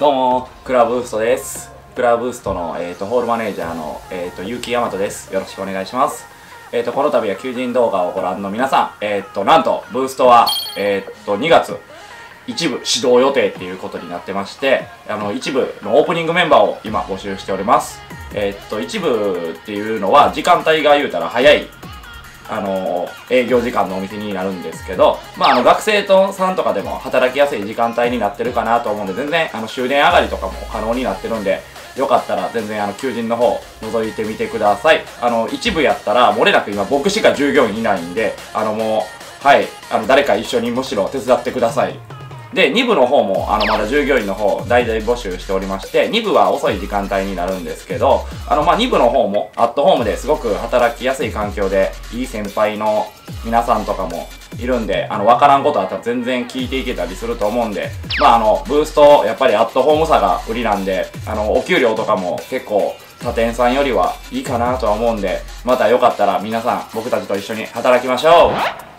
どうも、クラブーストです。クラブーストの、ホールマネージャーの、結城大和です。よろしくお願いします。この度は求人動画をご覧の皆さん、なんと、ブーストは、2月、一部始動予定っていうことになってまして、一部のオープニングメンバーを今募集しております。一部っていうのは、時間帯が言うたら早い、営業時間のお店になるんですけど、学生さんとかでも働きやすい時間帯になってるかなと思うんで、全然、終電上がりとかも可能になってるんで、よかったら全然、求人の方、覗いてみてください。一部やったら、漏れなく今僕しか従業員いないんで、もう、はい、誰か一緒にむしろ手伝ってください。で、2部の方も、まだ従業員の方、大々募集しておりまして、2部は遅い時間帯になるんですけど、2部の方も、アットホームですごく働きやすい環境で、いい先輩の皆さんとかもいるんで、わからんことあったら全然聞いていけたりすると思うんで、ブースト、やっぱりアットホームさが売りなんで、お給料とかも結構、他店さんよりはいいかなとは思うんで、またよかったら皆さん、僕たちと一緒に働きましょう。